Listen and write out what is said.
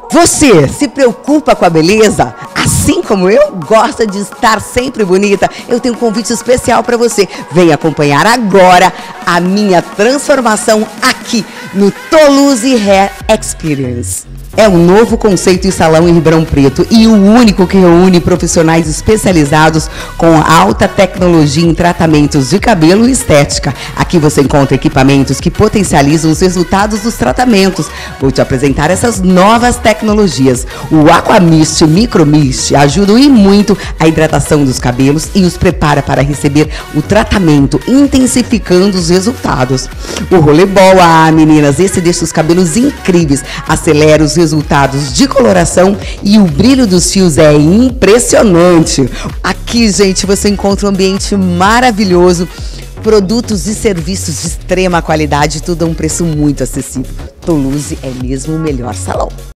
Você se preocupa com a beleza? Assim como eu gosto de estar sempre bonita, eu tenho um convite especial para você. Venha acompanhar agora a minha transformação aqui no Toulouse Hair Experience. É um novo conceito em salão em Ribeirão Preto e o único que reúne profissionais especializados com alta tecnologia em tratamentos de cabelo e estética. Aqui você encontra equipamentos que potencializam os resultados dos tratamentos. Vou te apresentar essas novas tecnologias. O Aquamist Micromist ajuda e muito a hidratação dos cabelos e os prepara para receber o tratamento, intensificando os resultados. O Rollerball, meninas, esse deixa os cabelos incríveis, acelera os resultados de coloração e o brilho dos fios é impressionante. Aqui, gente, você encontra um ambiente maravilhoso, produtos e serviços de extrema qualidade, tudo a um preço muito acessível. Toulouse é mesmo o melhor salão.